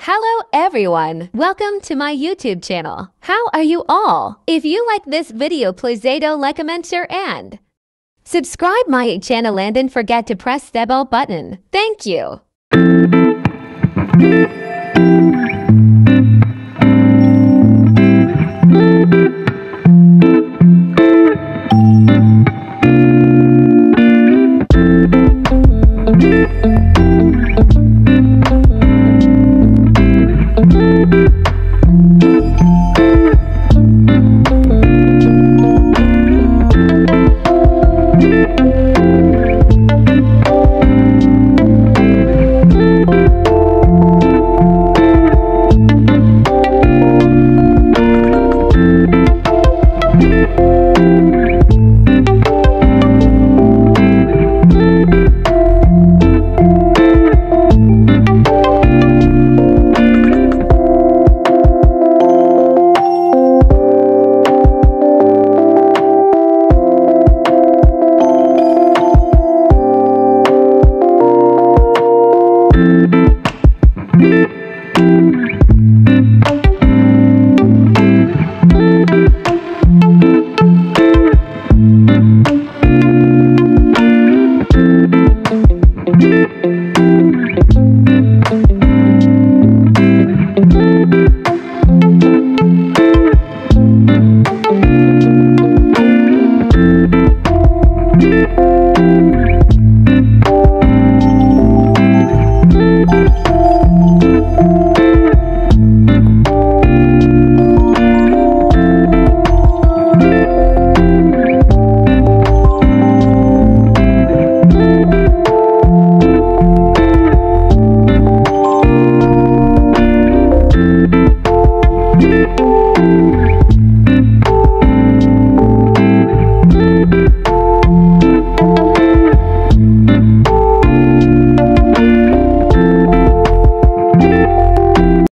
Hello everyone! Welcome to my YouTube channel. How are you all? If you like this video, please like, comment, share and subscribe my channel and don't forget to press the bell button. Thank you!